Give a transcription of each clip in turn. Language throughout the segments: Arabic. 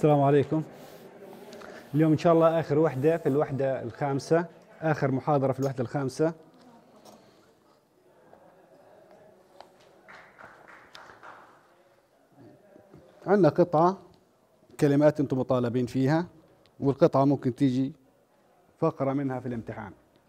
السلام عليكم. اليوم إن شاء الله آخر وحدة في الوحدة الخامسة، آخر محاضرة في الوحدة الخامسة. عندنا قطعة كلمات أنتم مطالبين فيها، والقطعة ممكن تيجي فقرة منها في الامتحان.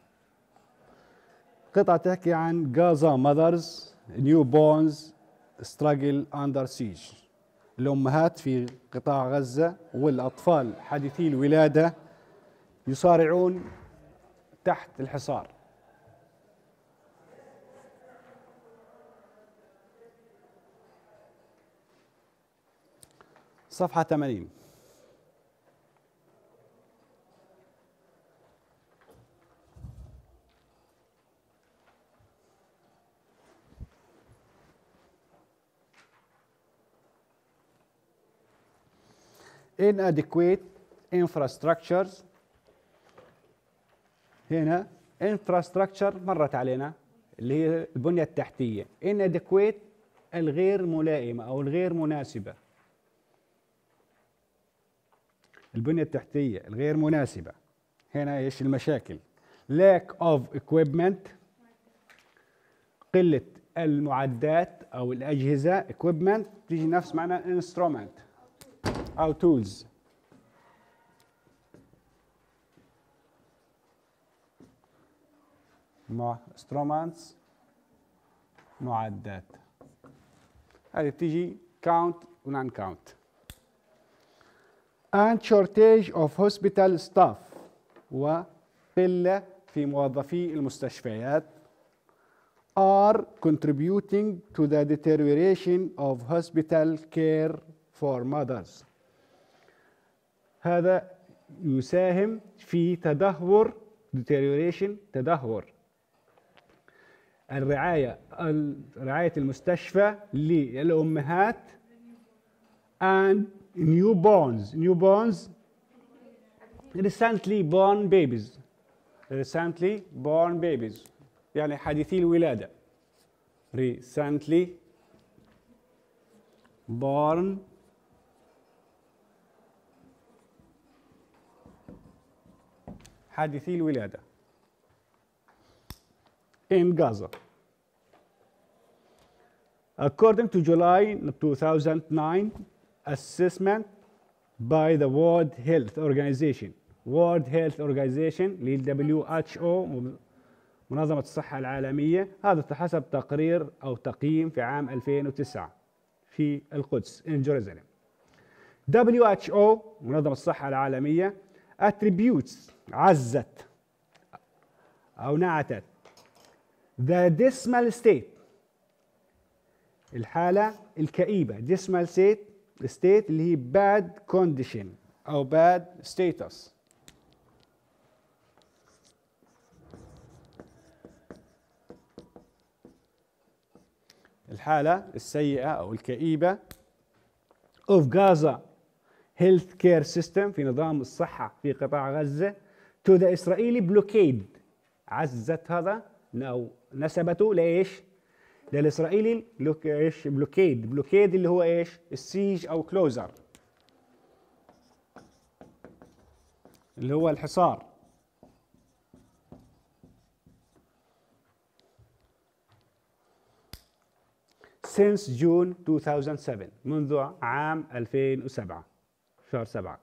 قطعة تحكي عن غازا ماذرز نيو بورنز ستراجل أندر سيج، الأمهات في قطاع غزة والأطفال حديثي الولادة يصارعون تحت الحصار. صفحة 80. inadequate infrastructures. هنا infrastructure مرت علينا اللي هي البنية التحتية. inadequate الغير ملائمة أو الغير مناسبة. البنية التحتية الغير مناسبة. هنا ايش المشاكل؟ lack of equipment، قلة المعدات أو الأجهزة. equipment تيجي نفس معنى instrument أو tools. instruments معدات. هذه تيجي count و non count. and shortage of hospital staff، وقلة في موظفي المستشفيات are contributing to the deterioration of hospital care for mothers. هذا يساهم في تدهور deterioration، تدهور رعاية المستشفى للأمهات and newborns recently born babies يعني حديثي الولادة. recently born حديثي الولادة in Gaza. According to July 2009 assessment by the World Health Organization اللي WHO منظمة الصحة العالمية، هذا حسب تقرير أو تقييم في عام 2009 في القدس in Jerusalem. WHO منظمة الصحة العالمية attributes عزت أو نعتت the dismal state الحالة الكئيبة. dismal state اللي هي bad condition أو bad status. الحالة السيئة أو الكئيبة of Gaza health care system في نظام الصحة في قطاع غزة to the Israeli blockade. عزت هذا أو نسبته لإيش؟ للإسرائيلي إيش؟ بلوكيد اللي هو إيش؟ السيج أو كلوزر اللي هو الحصار. since June 2007 منذ عام 2007 شهر 7.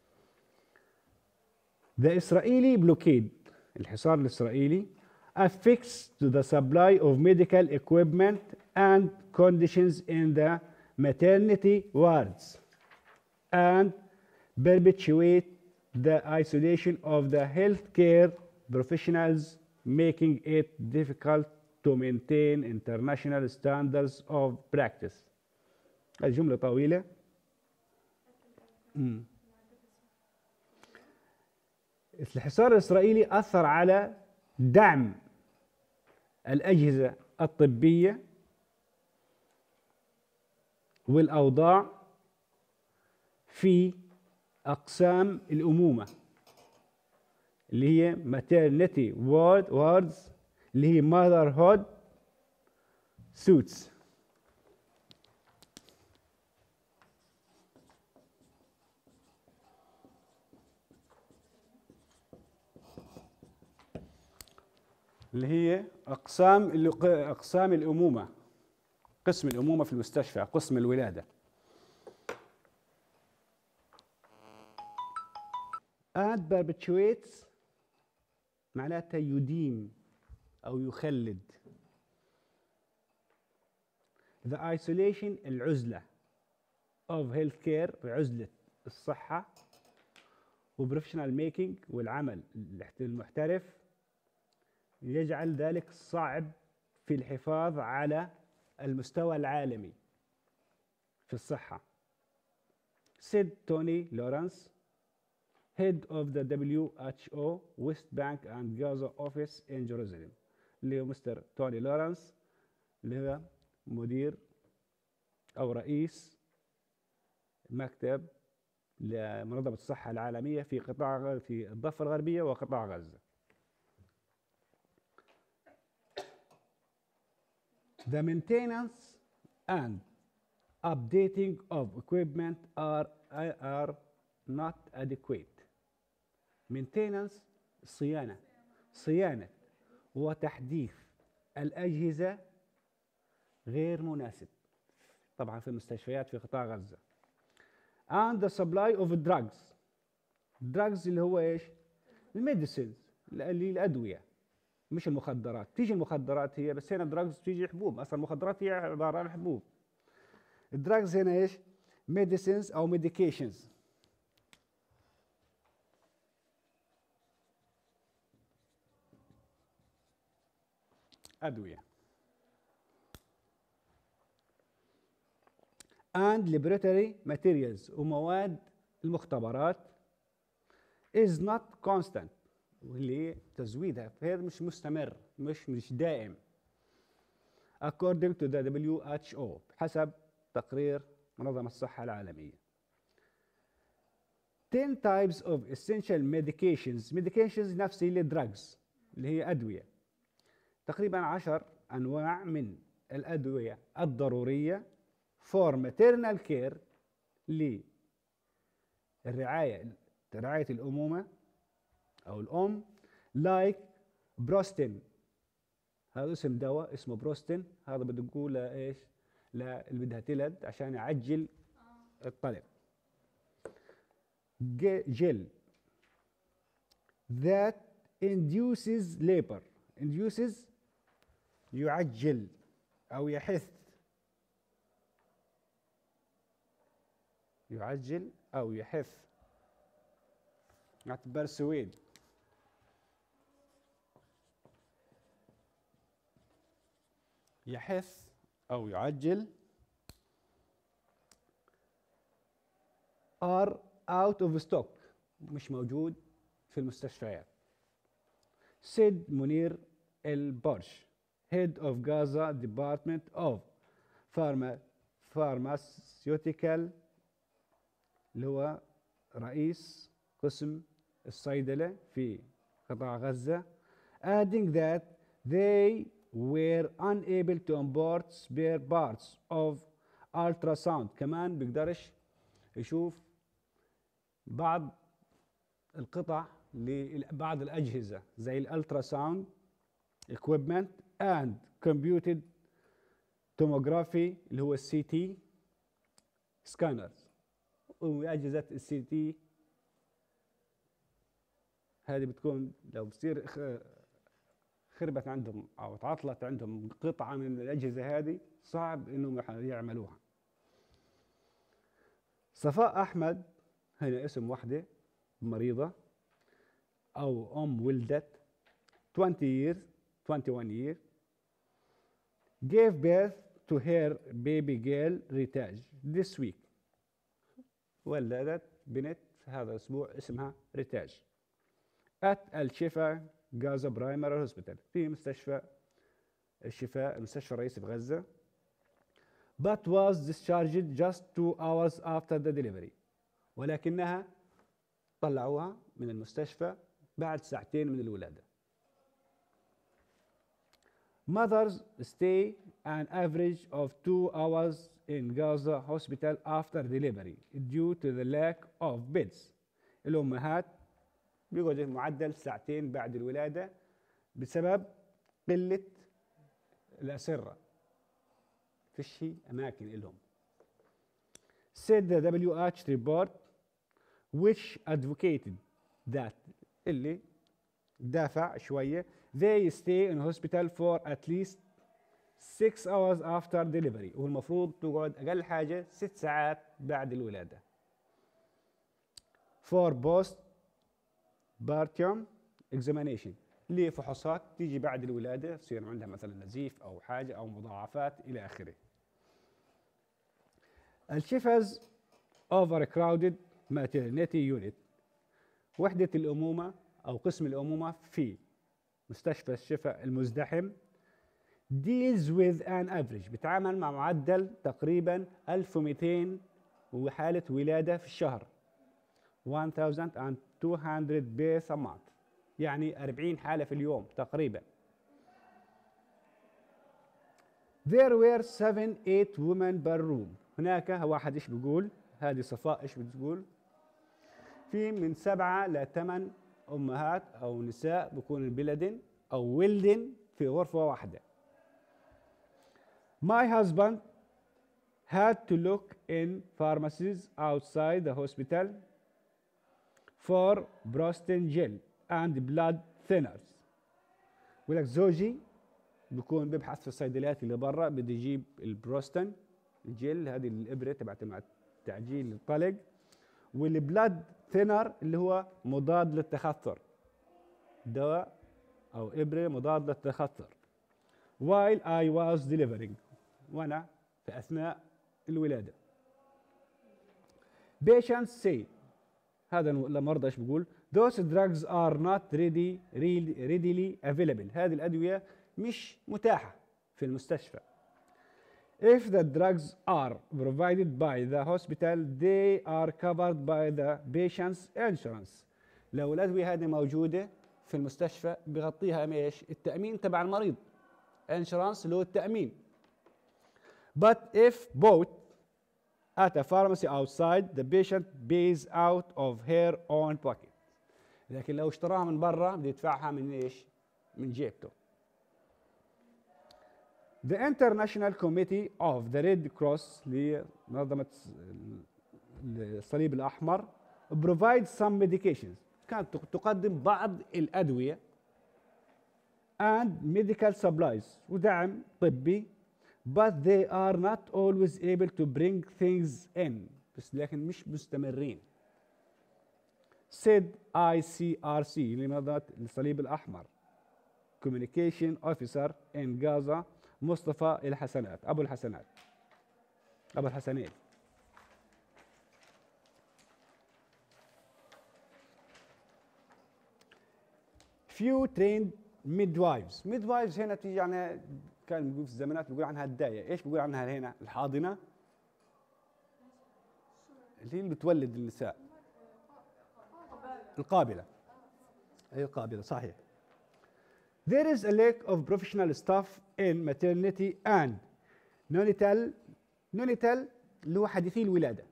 The Israeli blockade الحصار الإسرائيلي affects to the supply of medical equipment and conditions in the maternity wards and perpetuate the isolation of the healthcare professionals, making it difficult to maintain international standards of practice. الجملة طويلة. الحصار الإسرائيلي أثر على دعم الأجهزة الطبية والأوضاع في أقسام الأمومة اللي هي maternity wards اللي هي motherhood suits. اللي هي أقسام الأمومة، قسم الأمومة في المستشفى، قسم الولادة. and perpetuates معناتها يديم أو يخلد. the isolation العزلة of healthcare عزلة الصحة، وبروفيشنال ميكينج والعمل المحترف يجعل ذلك صعب في الحفاظ على المستوى العالمي في الصحة. said توني لورنس head of the WHO West Bank and Gaza office in Jerusalem، اللي هو مستر توني لورنس اللي هو مدير أو رئيس مكتب لمنظمة الصحة العالمية في الضفة الغربية وقطاع غزة. The maintenance and updating of equipment are not adequate. maintenance صيانة وتحديث الأجهزة غير مناسب طبعا في المستشفيات في قطاع غزة. and the supply of drugs اللي هو ايش؟ الميديسينز، اللي الأدوية مش المخدرات. تيجي المخدرات هي، بس هنا دراجز تيجي حبوب، اصلا المخدرات هي عباره عن حبوب. الدراجز هنا ايش؟ ميديسينز او ميديكيشنز. ادويه. and laboratory materials ومواد المختبرات is not constant، واللي تزويدها فهذا مش مستمر، مش دائم. according to the WHO حسب تقرير منظمة الصحة العالمية. 10 types of essential medications نفس اللي drugs اللي هي أدوية. تقريبا 10 أنواع من الأدوية الضرورية for maternal care للرعاية الأمومة أو الأم، like بروستين، هذا اسم دواء اسمه بروستين، هذا بده نقول ايش؟ اللي بدها تلد عشان يعجل الطلب. جل that induces labor، induces يعجل أو يحث، يعجل أو يحث، نعتبر سويد. يحث أو يعجل are out of stock، مش موجود في المستشفيات. سيد منير البرش head of Gaza Department of Pharmaceutical اللي هو رئيس قسم الصيدلة في قطاع غزة، adding that they were unable to import spare parts of ultrasound، كمان بيقدرش يشوف بعض القطع لبعض الأجهزة زي الالتراساوند equipment and computed tomography اللي هو السي تي scanners، وأجهزة السي تي هذه بتكون لو بتصير خربت عندهم أو تعطلت عندهم قطعة من الأجهزة هذه صعب إنهم يعملوها. صفاء أحمد هنا اسم وحدة مريضة أو أم ولدت 21 years gave birth to her baby girl ريتاج this week، ولدت بنت هذا الأسبوع اسمها ريتاج at الشفا غازا برايمري هوسبيتال في مستشفى الشفاء، المستشفى الرئيسي في غزة، but was discharged just 2 hours after the delivery، ولكنها طلعوها من المستشفى بعد ساعتين من الولادة. Mothers stay an average of 2 hours in Gaza hospital after delivery due to the lack of beds. الأمهات بيقعدوا معدل ساعتين بعد الولادة بسبب قلة الأسرة، فيش أماكن إلهم. said the WH report which advocated that اللي دافع شوية they stay in hospital for at least 6 hours after delivery، والمفروض تقعد أقل حاجة 6 ساعات بعد الولادة. for post partum examination، لفحوصات تيجي بعد الولادة تصير عندها مثلا نزيف أو حاجة أو مضاعفات إلى آخره. الشفز overcrowded maternity unit، وحدة الأمومة أو قسم الأمومة في مستشفى الشفاء المزدحم deals with an average، بتعامل مع معدل تقريبا 1200 وحالة ولادة في الشهر، 1200 births a month، يعني 40 حالة في اليوم تقريبا. There were 7-8 women per room، هناك واحد ايش بيقول، هذه صفاء ايش بتقول، في من 7 ل 8 امهات او نساء بيكونوا بلدن او ولدن في غرفة واحدة. My husband had to look in pharmacies outside the hospital for Broston gel and blood thinners. يقول لك زوجي بيكون بيبحث في الصيدليات اللي برا، بده يجيب البروستن الجل، هذه الابره تبعت مع تعجيل الطلق، والبلاد ثينر اللي هو مضاد للتخثر، دواء او ابره مضاد للتخثر. while I was delivering، وانا في اثناء الولاده. patients say، هذا المرضى ايش بيقول، those drugs are not readily available، هذه الادويه مش متاحه في المستشفى. if the drugs are provided by the hospital they are covered by the patient's insurance، لو الادويه هذه موجوده في المستشفى بيغطيها ايش، التامين تبع المريض، insurance اللي هو التامين. but if bought at a pharmacy outside the patient pays out of her own pocket، لكن لو اشتراها من برا بده يدفعها من ايش، من جيبته. The International Committee of the Red Cross، لمنظمة الصليب الأحمر، provides some medications، كانت تقدم بعض الأدوية and medical supplies ودعم طبي، but they are not always able to bring things in، بس لكن مش مستمرين. said ICRC لمنظمة الصليب الأحمر communication officer in Gaza مصطفى الحسنات، أبو الحسنين. few trained midwives هنا تيجي عنها، كان بيقول في الزمانات بيقول عنها الداية، ايش بيقول عنها هنا، الحاضنة اللي هي اللي بتولد النساء، القابلة، هي القابلة صحيح. There is a lack of professional staff in maternity and neonatal اللي هو حديثي الولادة.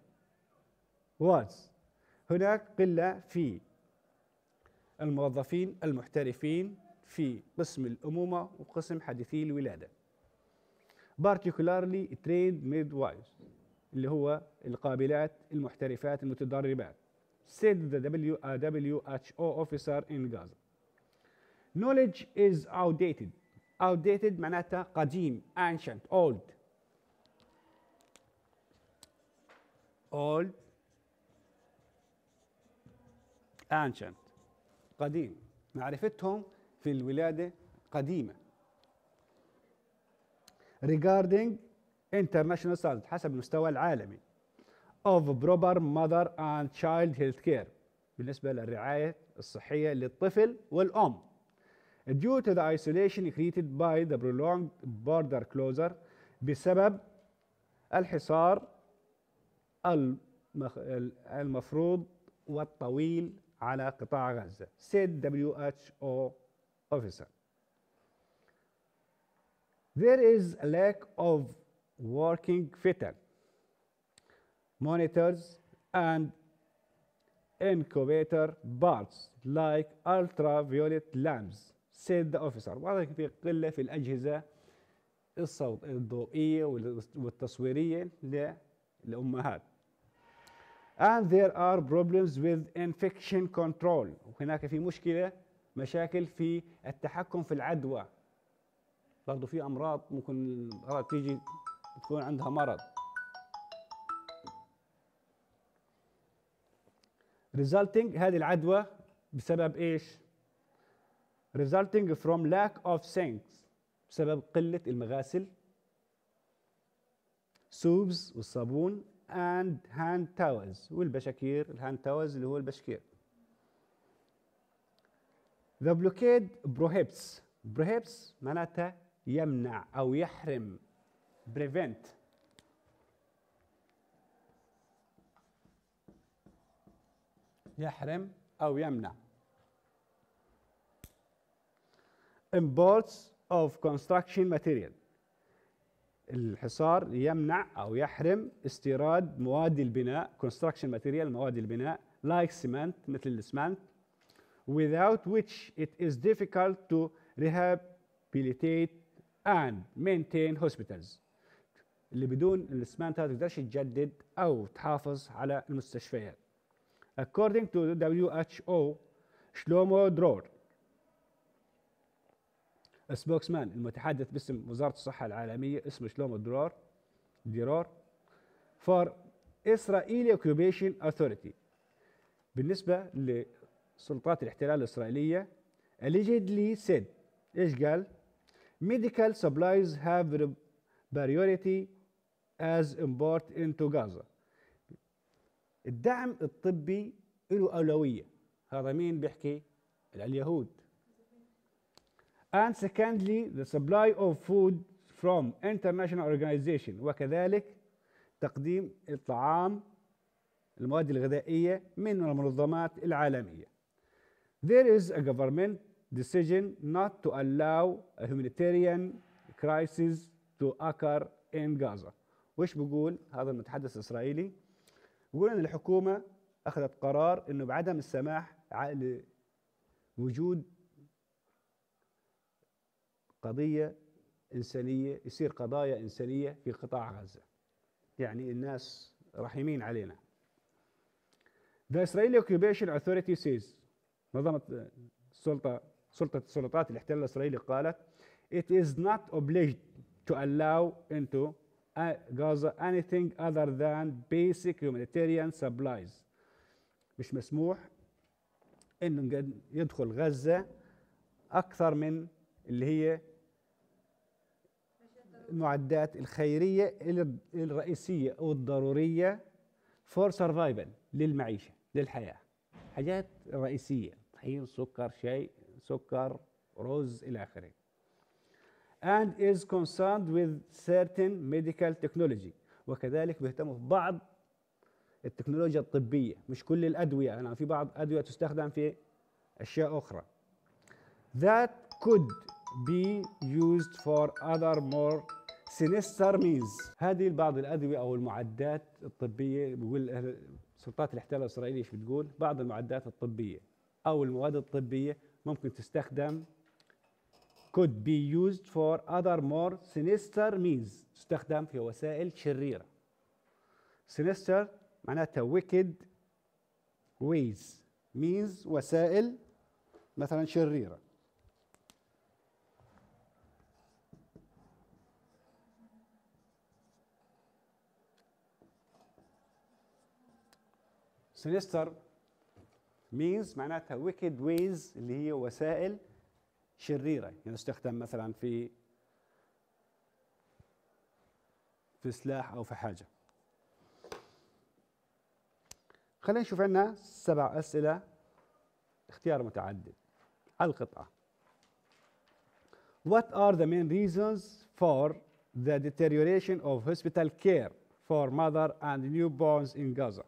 هناك قلة في الموظفين المحترفين في قسم الأمومة وقسم حديثي الولادة. particularly trained midwives اللي هو القابلات المحترفات المتدربات. said the WHO officer in Gaza. knowledge is outdated معناتها قديم، ancient old ancient قديم، معرفتهم في الولادة قديمة. regarding international standards حسب المستوى العالمي of proper mother and child health care بالنسبة للرعاية الصحية للطفل والأم. due to the isolation created by the prolonged border closure بسبب الحصار المفروض والطويل على قطاع غزة. said WHO officer. there is a lack of working fetal monitors and incubator parts like ultraviolet lamps said the officer. واضح في قلة في الأجهزة الصوت الضوئية والتصويرية للأمهات. And there are problems with infection control. وهناك في مشاكل في التحكم في العدوى. برضو في أمراض ممكن الأمراض تيجي تكون عندها مرض. resulting هذه العدوى بسبب ايش؟ resulting from lack of sinks بسبب قلة المغاسل soaps والصابون and hand towels والبشاكير الهاند towels اللي هو البشكير. The blockade prohibits معناتها يمنع أو يحرم prevent يحرم أو يمنع imports of construction material. الحصار يمنع أو يحرم استيراد مواد البناء construction material مواد البناء like cement مثل الإسمنت without which it is difficult to rehabilitate and maintain hospitals. اللي بدون الإسمنت هذا تقدرش تجدد أو تحافظ على المستشفيات. According to WHO شلومو درور سبوكسمان المتحدث باسم وزارة الصحة العالمية اسمه شلومو ديرور for Israeli Occupation Authority بالنسبة لسلطات الاحتلال الإسرائيلية allegedly said ايش قال؟ medical supplies have priority as import into Gaza. الدعم الطبي له أولوية. هذا مين بيحكي؟ اليهود. And secondly, the supply of food from international organization وكذلك تقديم الطعام المواد الغذائية من المنظمات العالمية. There is a government decision not to allow a humanitarian crisis to occur in Gaza. وش بيقول هذا المتحدث الإسرائيلي؟ بيقول أن الحكومة أخذت قرار أنه بعدم السماح لوجود قضية إنسانية يصير قضايا إنسانية في قطاع غزة. يعني الناس رحيمين علينا. The Israeli Occupation Authority says منظمة سلطات الاحتلال الإسرائيلي قالت it is not obliged to allow into Gaza anything other than basic humanitarian supplies. مش مسموح إنه يدخل غزة أكثر من اللي هي المعدات الخيرية الرئيسية أو الضرورية for survival للمعيشة للحياة. حاجات رئيسية طحين سكر شاي سكر رز إلى آخره. And is concerned with certain medical technology وكذلك بيهتموا ببعض التكنولوجيا الطبية مش كل الأدوية يعني في بعض أدوية تستخدم في أشياء أخرى. That could be used for other more sinister means. هذه بعض الأدوية أو المعدات الطبية بيقول سلطات الاحتلال الإسرائيلي ايش بتقول؟ بعض المعدات الطبية أو المواد الطبية ممكن تستخدم could be used for other more sinister means تستخدم في وسائل شريرة. sinister معناتها wicked ways means وسائل مثلا شريرة. sinister means معناتها wicked ways اللي هي وسائل شريرة يعني تستخدم مثلا في سلاح أو في حاجة. خلينا نشوف عندنا 7 أسئلة اختيار متعدد على القطعة. What are the main reasons for the deterioration of hospital care for mother and newborns in Gaza؟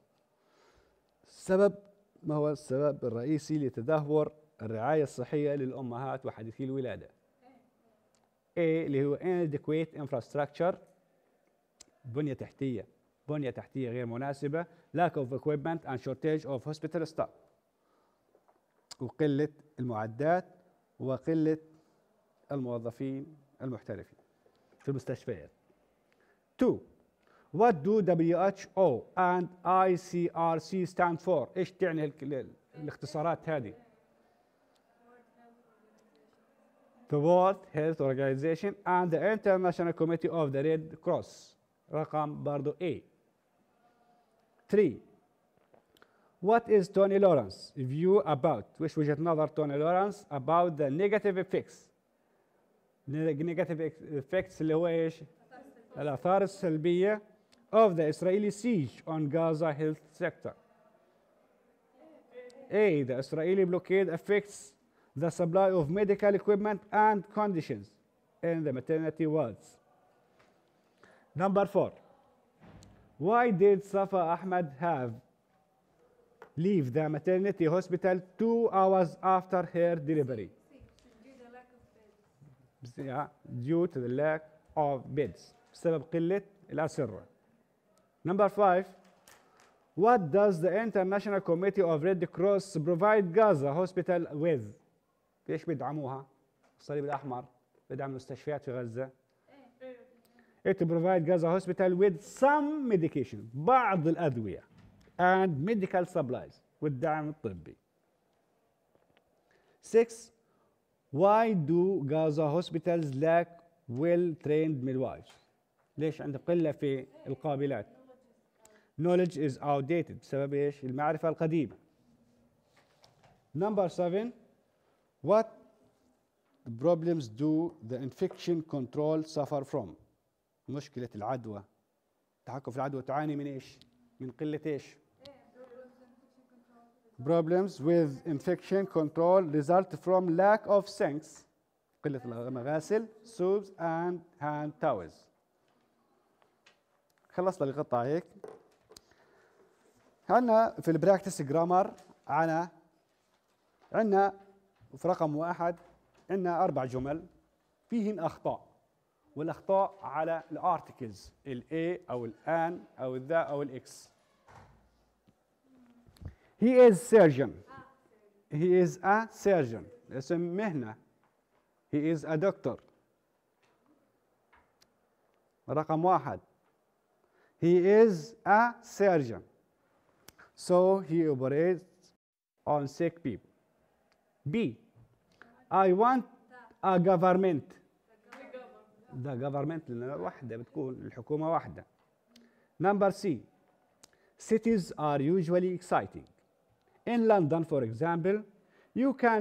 ما هو السبب الرئيسي لتدهور الرعاية الصحية للأمهات وحديثي الولادة؟ A اللي هو inadequate infrastructure بنية تحتية غير مناسبة lack of equipment and shortage of hospital staff وقلة المعدات وقلة الموظفين المحترفين في المستشفيات. 2. What do WHO and ICRC stand for؟ ايش تعني الاختصارات هذه؟ The World Health Organization and the International Committee of the Red Cross. رقم برضو A. 3. What is Tony Lawrence view about؟ وش وجهة نظر توني لورنس about the negative effects؟ negative effects اللي هو ايش؟ الآثار السلبية of the Israeli siege on Gaza health sector. A. The Israeli blockade affects the supply of medical equipment and conditions in the maternity wards. Number 4. Why did Safa Ahmed have leave the maternity hospital 2 hours after her delivery? Due to the lack of beds. بسبب قلة الأسرة. Number 5. What does the International Committee of Red Cross provide Gaza Hospital with؟ ليش بيدعموها؟ الصليب الأحمر بيدعم المستشفيات في غزة. It provides Gaza Hospital with some medication، بعض الأدوية and medical supplies والدعم الطبي. 6. Why do Gaza hospitals lack well-trained midwives؟ ليش عند قلة في القابلات؟ Knowledge is outdated بسبب ايش؟ المعرفة القديمة. Number 7. What problems do the infection control suffer from؟ مشكلة العدوى، التحكم في العدوى تعاني من ايش؟ من قلة ايش؟ Problems with infection control result from lack of sinks، قلة المغاسل، soaps and hand towels. خلصنا القطعة هيك. عندنا في البراكتس جرامر عندنا في رقم 1 عندنا 4 جمل فيهن أخطاء، والأخطاء على الارتكلز ال A أو ال an أو ال the أو ال X. He is surgeon. He is a surgeon. اسم مهنة. He is a doctor. رقم 1. He is a surgeon. So he operates on sick people. B. I want a government. The government لأن واحدة بتكون الحكومة واحدة. Number C. Cities are usually exciting. In London, for example, you can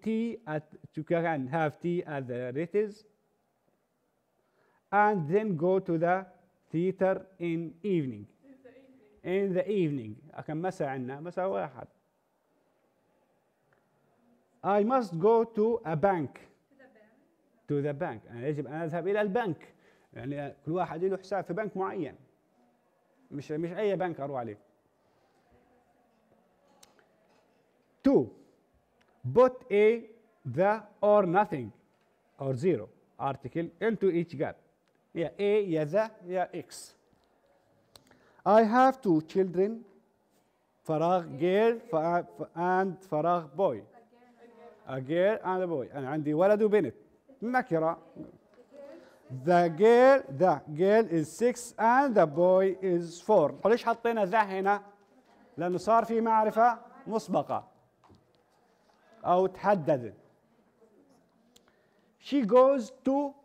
have tea at the Ritz and then go to the theater in evening. In the evening. أكم مساء عنا مساء واحد. I must go to a bank. To the bank. أنا يجب أن أذهب إلى البنك. يعني كل واحد له حساب في بنك معين. مش أي بنك أروح عليه. 2. Put a, the, or nothing, or zero article into each gap. يا A يا the يا X. I have 2 children. فراغ girl and فراغ boy. A girl and a boy. أنا عندي ولد وبنت. نكرة. The girl is 6 and the boy is 4. وليش حطينا the هنا؟ لأنه صار في معرفة مسبقة أو تحددت. She goes to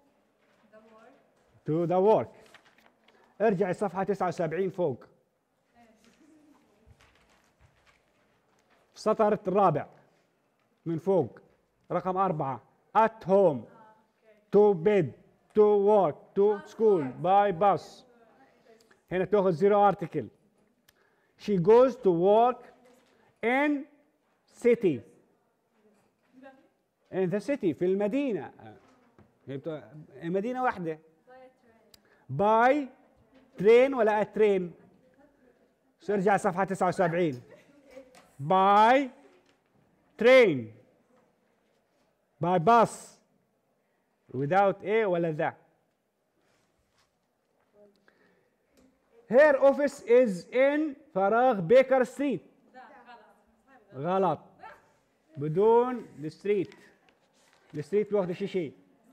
the work. ارجعي صفحة 79 فوق. في السطر الرابع من فوق رقم 4. At home. To bed. To work. To school. By bus. هنا تأخذ zero article. She goes to work in city. In the city في المدينة. مدينة واحدة. by train ولا at train؟ ارجع صفحة 79. by train. by bus. without a ولا the. Her office is in فراغ بيكر ستريت. غلط. بدون الستريت. الستريت واخده شيء.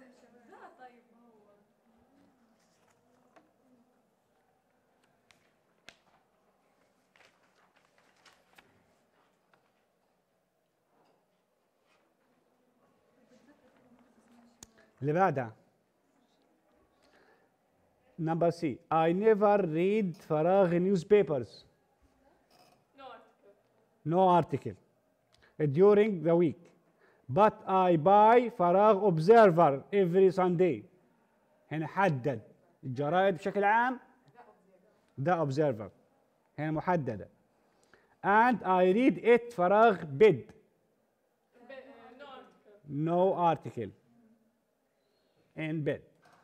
اللي بعدها نمبر سي I never read فراغ newspapers. No article during the week but I buy فراغ observer every Sunday. هنا حدد الجرائد بشكل عام ده observer هنا محددة and I read it فراغ bid. No article in bed.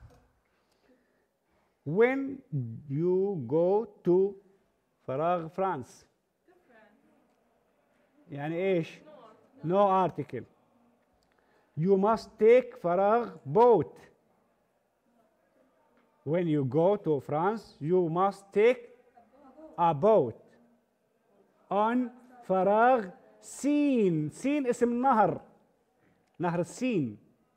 When you go to فراغ فرانس يعني ايش؟ No article. You must take فراغ boat. When you go to France you must take a boat on فراغ سين. سين اسم نهر، نهر السين.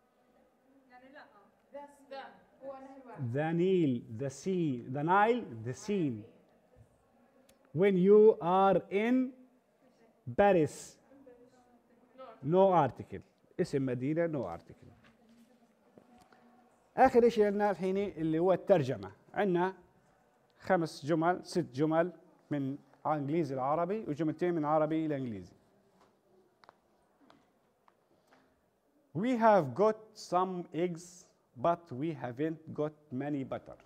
The Nile, the sea, the Nile, the Seine. When you are in Paris, no article. اسم مدينة no article. آخر شيء عندنا الحين اللي هو الترجمة. عندنا 5 جمل 6 جمل من إنجليزي لعربي وجملتين من عربي إلى إنجليزي. We have got some eggs but we haven't got many butter.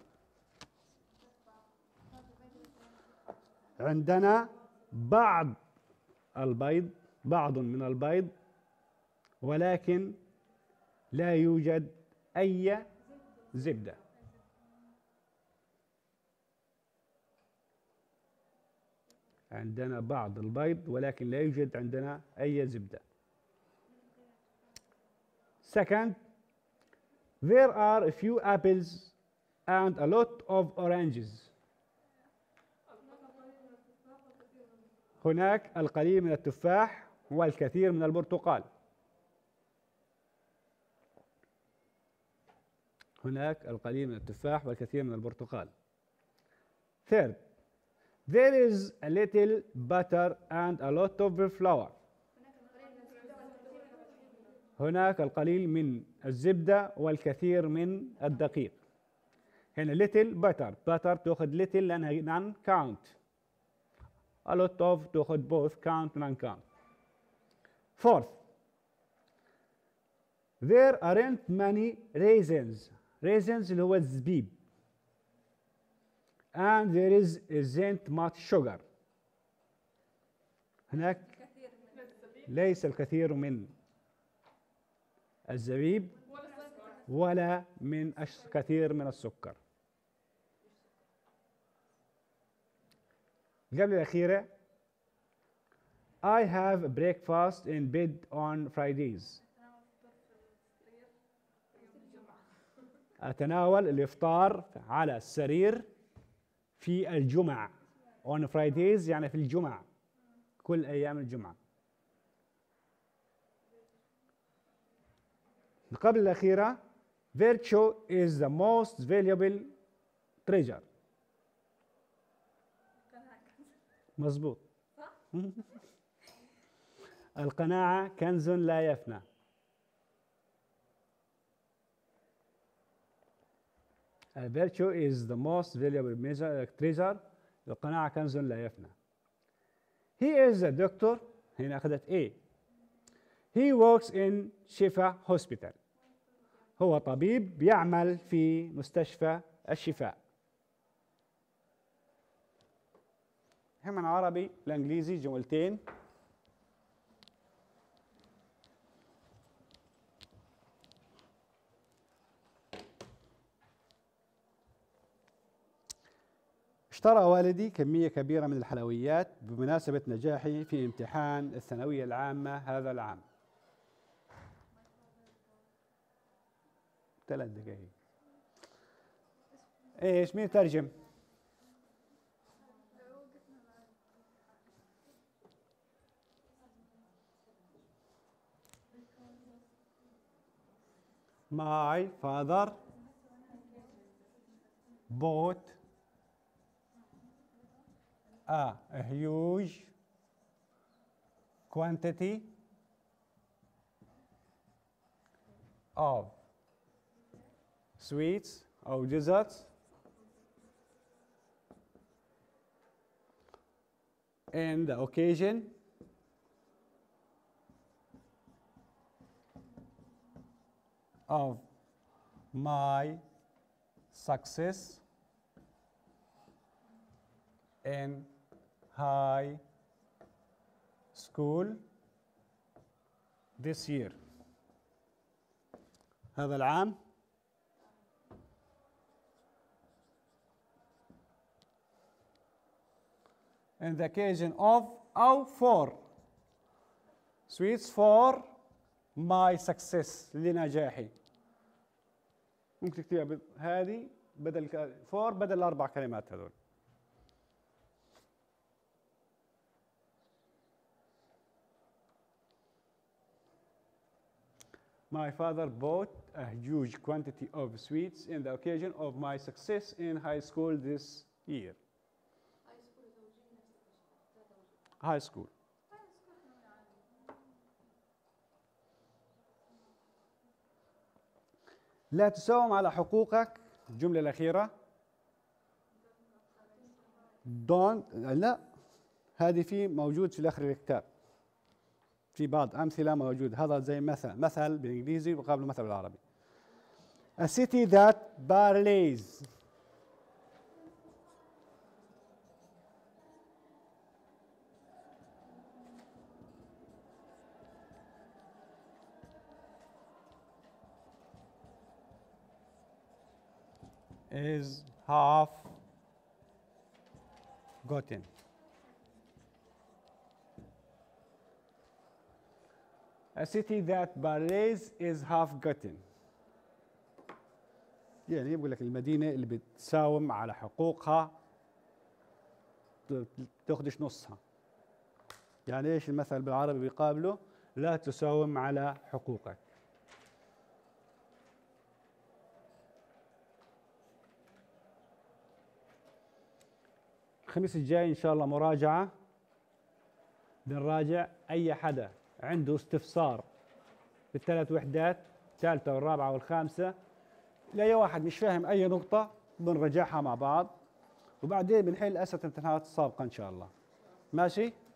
عندنا بعض البيض، بعض من البيض، ولكن لا يوجد أي زبدة. عندنا بعض البيض ولكن لا يوجد عندنا أي زبدة. Second, there are a few apples and a lot of oranges. هناك القليل من التفاح والكثير من البرتقال. هناك القليل من التفاح والكثير من البرتقال. Third, there is a little butter and a lot of flour. هناك القليل من الزبدة والكثير من الدقيق. هنا little butter، butter تأخذ little لأنها non count. A lot of تأخذ both count non count. Fourth, there aren't many raisins. Raisins اللي هو الزبيب. And there isn't much sugar. هناك ليس الكثير من الزبيب ولا من كثير من السكر. قبل الأخيرة I have breakfast in bed on Fridays. أتناول الإفطار على السرير في الجمعة. on Fridays يعني في الجمعة، كل أيام الجمعة. قبل الأخيرة virtue is the most valuable treasure. مظبوط. القناعة كنز لا يفنى. virtue is the most valuable treasure. القناعة كنز لا يفنى. He is a doctor. هنا أخذت A. He works in شفا hospital. هو طبيب يعمل في مستشفى الشفاء. هم من عربي لانجليزي جملتين. اشترى والدي كمية كبيرة من الحلويات بمناسبة نجاحي في امتحان الثانوية العامة هذا العام. 3 دقائق. ايش مين ترجم؟ my father bought a huge quantity of sweets or desserts in the occasion of my success in high school this year. هذا العام in the occasion of أو for sweets for my success لنجاحي. ممكن تكتبها هذه بدل for بدل الأربع كلمات هذول. My father bought a huge quantity of sweets in the occasion of my success in high school this year. High school. لا تساوم على حقوقك. الجملة الأخيرة don't لا هذه في موجود في آخر الكتاب في بعض أمثلة موجود. هذا زي مثل بالإنجليزي وقابله مثل بالعربي. A city that parleys is half gotten. A city that parleys is half gotten. يعني بقول لك المدينة اللي بتساوم على حقوقها تاخدش نصها. يعني ايش المثل بالعربي بيقابله؟ لا تساوم على حقوقك. الخميس الجاي ان شاء الله مراجعة بنراجع. اي حدا عنده استفسار بالثلاث وحدات الثالثة والرابعة والخامسة، لاي واحد مش فاهم اي نقطة بنراجعها مع بعض وبعدين بنحل اسئلة الامتحانات السابقة ان شاء الله. ماشي؟